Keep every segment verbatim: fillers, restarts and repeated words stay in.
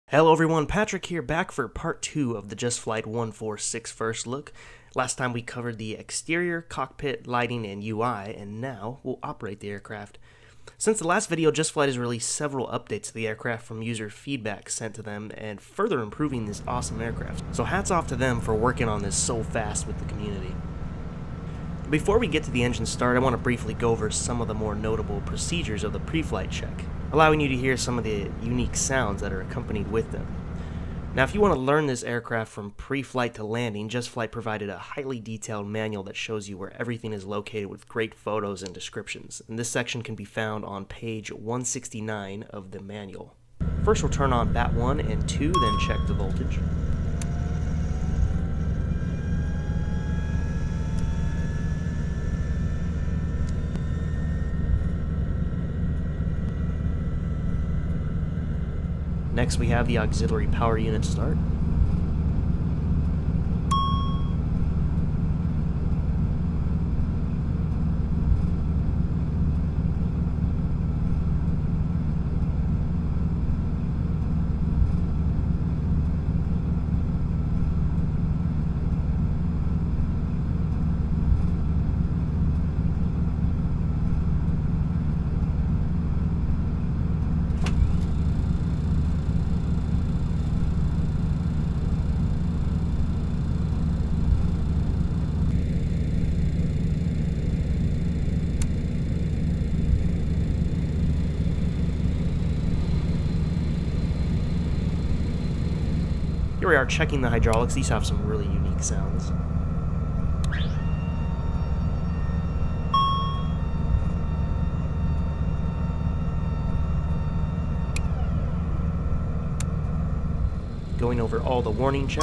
Hello everyone, Patrick here, back for part two of the Just Flight one forty-six first look. Last time we covered the exterior, cockpit, lighting, and U I, and now we'll operate the aircraft. Since the last video, Just Flight has released several updates to the aircraft from user feedback sent to them and further improving this awesome aircraft. So hats off to them for working on this so fast with the community. Before we get to the engine start, I want to briefly go over some of the more notable procedures of the pre-flight check, allowing you to hear some of the unique sounds that are accompanied with them. Now, if you want to learn this aircraft from pre-flight to landing, Just Flight provided a highly detailed manual that shows you where everything is located with great photos and descriptions, and this section can be found on page one sixty-nine of the manual. First, we'll turn on bat one and two, then check the voltage. Next, we have the auxiliary power unit start. Here we are checking the hydraulics. These have some really unique sounds. Going over all the warning checks.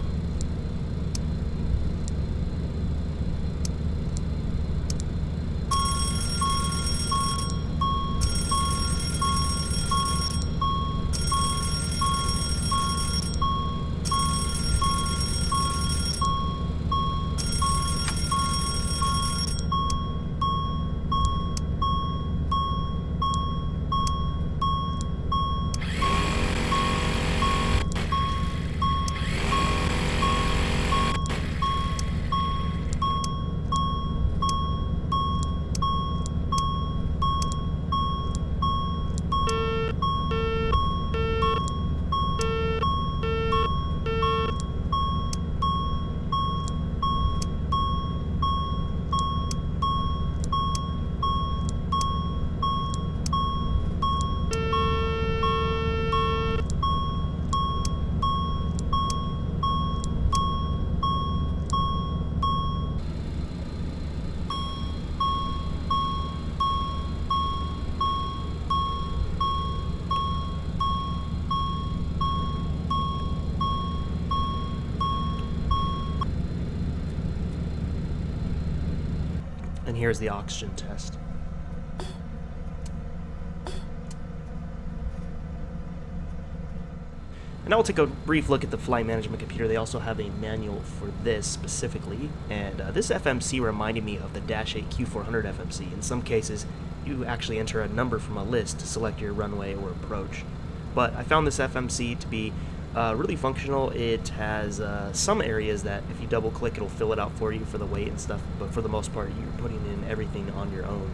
And here's the oxygen test. And now we'll take a brief look at the flight management computer. They also have a manual for this specifically, and uh, this F M C reminded me of the Dash eight Q four hundred F M C. In some cases, you actually enter a number from a list to select your runway or approach. But I found this F M C to be Uh, really functional. It has uh, some areas that if you double click it'll fill it out for you for the weight and stuff, but for the most part you're putting in everything on your own.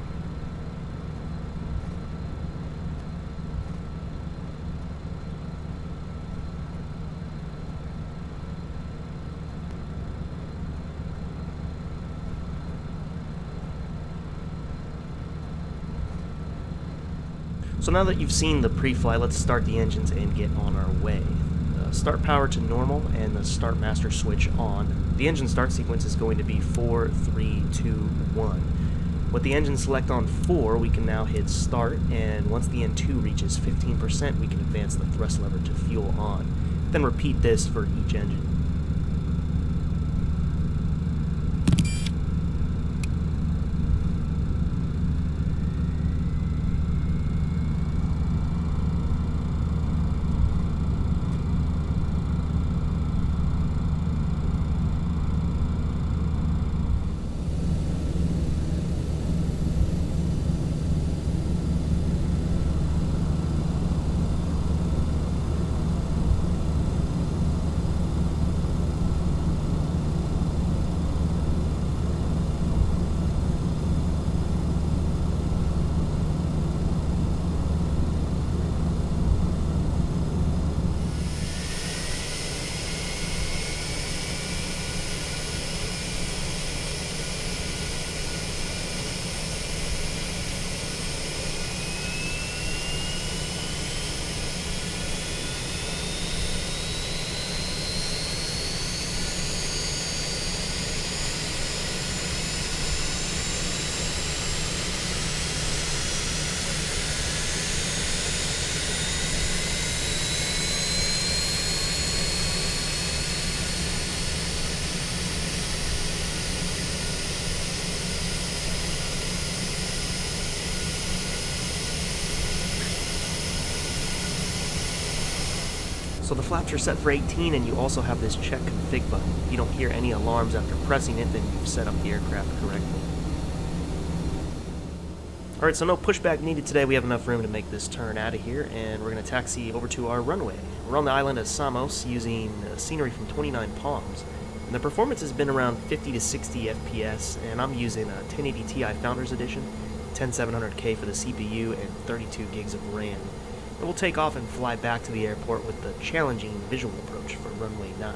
So now that you've seen the pre-flight, let's start the engines and get on our way. Uh, start power to normal and the start master switch on. The engine start sequence is going to be four, three, two, one. With the engine select on four, we can now hit start, and once the N two reaches fifteen percent, we can advance the thrust lever to fuel on. Then repeat this for each engine. So the flaps are set for eighteen, and you also have this check config button. If you don't hear any alarms after pressing it, then you've set up the aircraft correctly. Alright, so no pushback needed today. We have enough room to make this turn out of here, and we're going to taxi over to our runway. We're on the island of Samos using uh, scenery from twenty-nine Palms. And the performance has been around fifty to sixty F P S, and I'm using a ten eighty Ti Founders Edition, ten seven hundred K for the C P U, and thirty-two gigs of RAM. And we'll take off and fly back to the airport with the challenging visual approach for runway nine.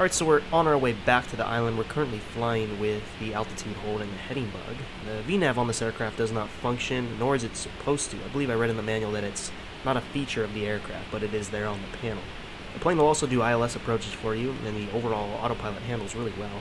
Alright, so we're on our way back to the island. We're currently flying with the altitude hold and the heading bug. The V NAV on this aircraft does not function, nor is it supposed to. I believe I read in the manual that it's not a feature of the aircraft, but it is there on the panel. The plane will also do I L S approaches for you, and the overall autopilot handles really well.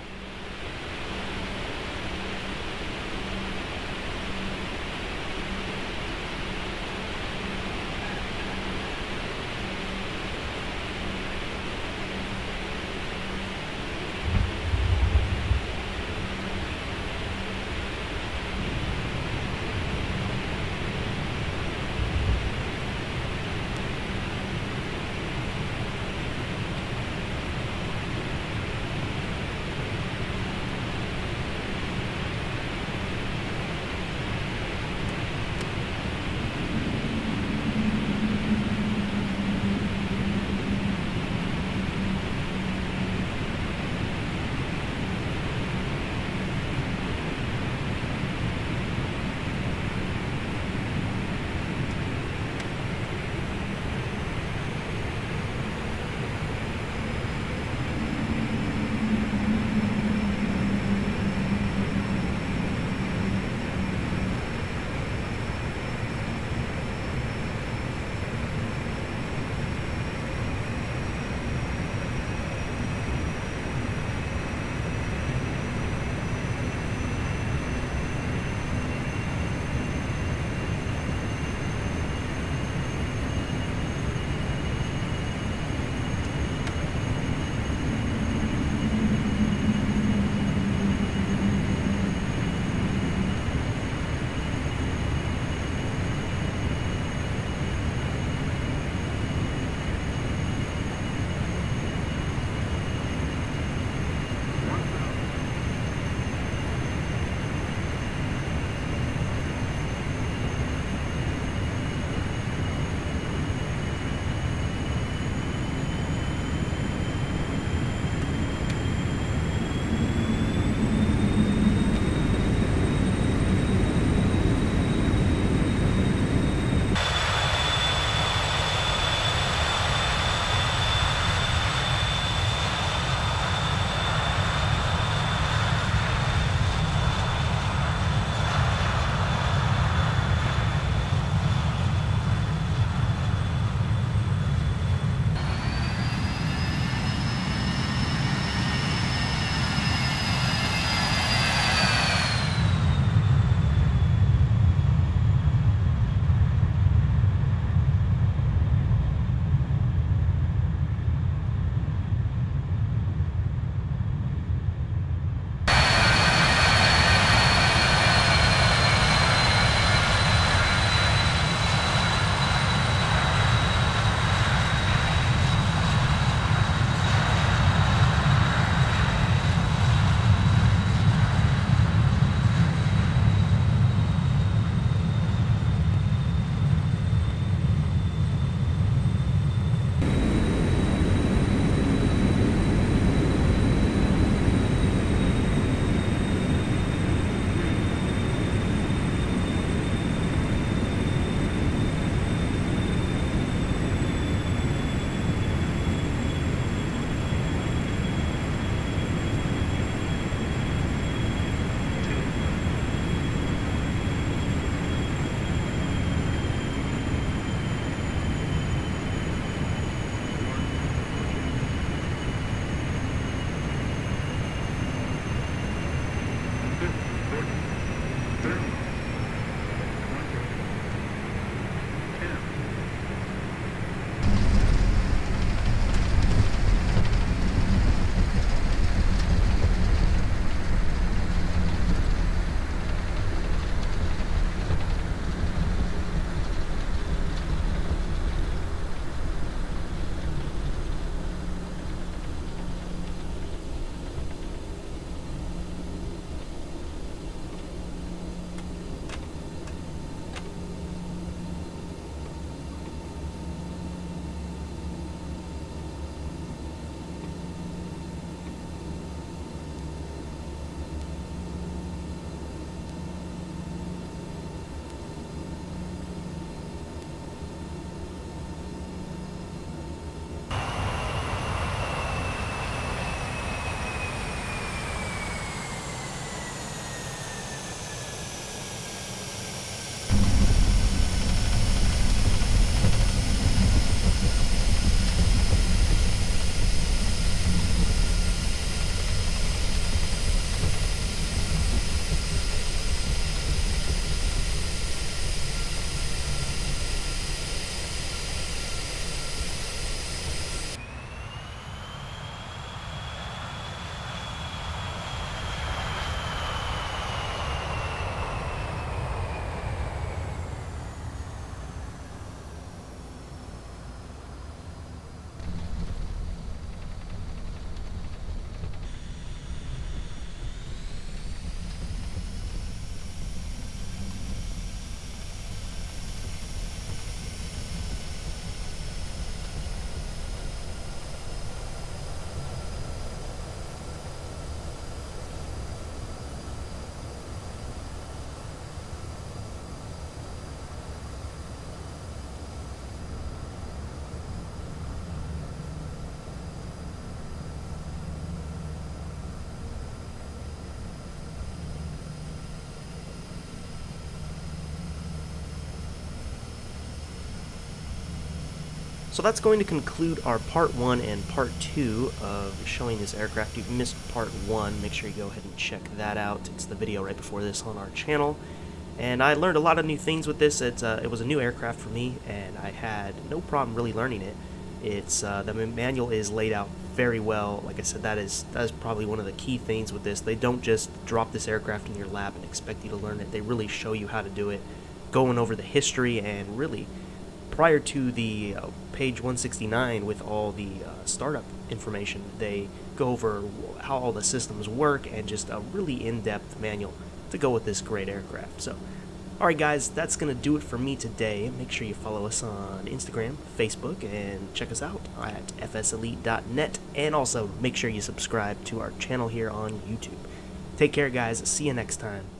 So that's going to conclude our part one and part two of showing this aircraft. If you missed part one, make sure you go ahead and check that out. It's the video right before this on our channel. And I learned a lot of new things with this. It's, uh, it was a new aircraft for me, and I had no problem really learning it. It's uh, the manual is laid out very well. Like I said, that is that is probably one of the key things with this. They don't just drop this aircraft in your lap and expect you to learn it. They really show you how to do it, going over the history, and really prior to the uh, page one sixty-nine with all the uh, startup information, they go over how all the systems work and just a really in-depth manual to go with this great aircraft. So, alright guys, that's going to do it for me today. Make sure you follow us on Instagram, Facebook, and check us out at f s elite dot net, and also make sure you subscribe to our channel here on YouTube. Take care guys, see you next time.